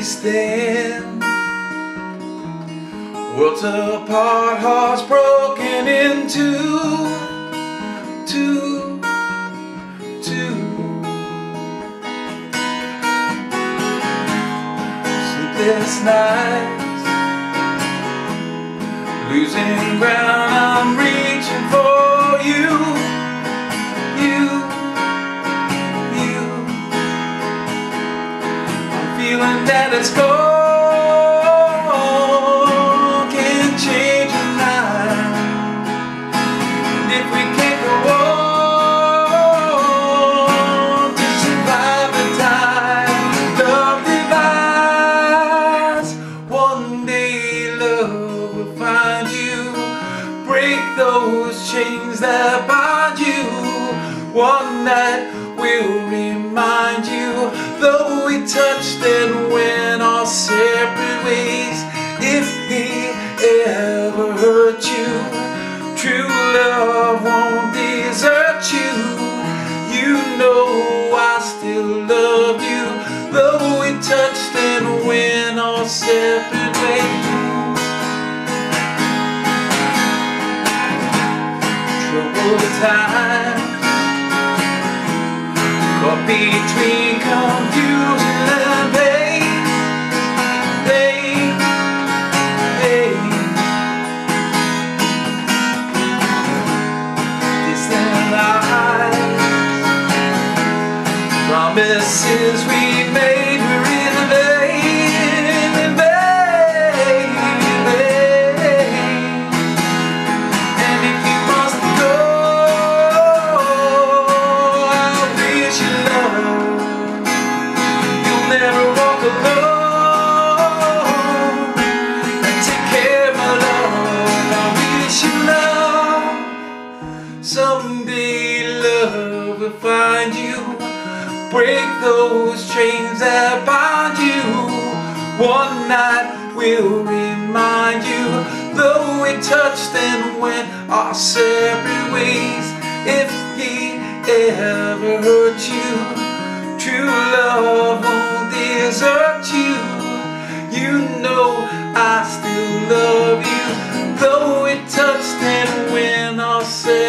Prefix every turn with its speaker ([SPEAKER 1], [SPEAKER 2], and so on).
[SPEAKER 1] stand. Worlds apart, hearts broken into two. Sleepless nights, losing ground, I'm reaching for you. I'm feeling that it's gone, can't change your mind. And if we can't go on to survive the time love divides, one day love will find you, break those chains that bind you. One night will remind you, though we touched and went our separate ways. If he ever hurt you, true love won't desert you. You know I still love you, though we touched and went our separate ways. Troubled times, caught between confusion and pain. Distant lies, promises we made were in vain, And if you must go, I'll wish you love. You'll never walk alone, and take care of my love. I wish you love. Someday love will find you, break those chains that bind you. One night will remind you, though we touched and went our separate ways. If he ever hurt you, true love won't desert you. You know I still love you, though we touched and went our separate ways.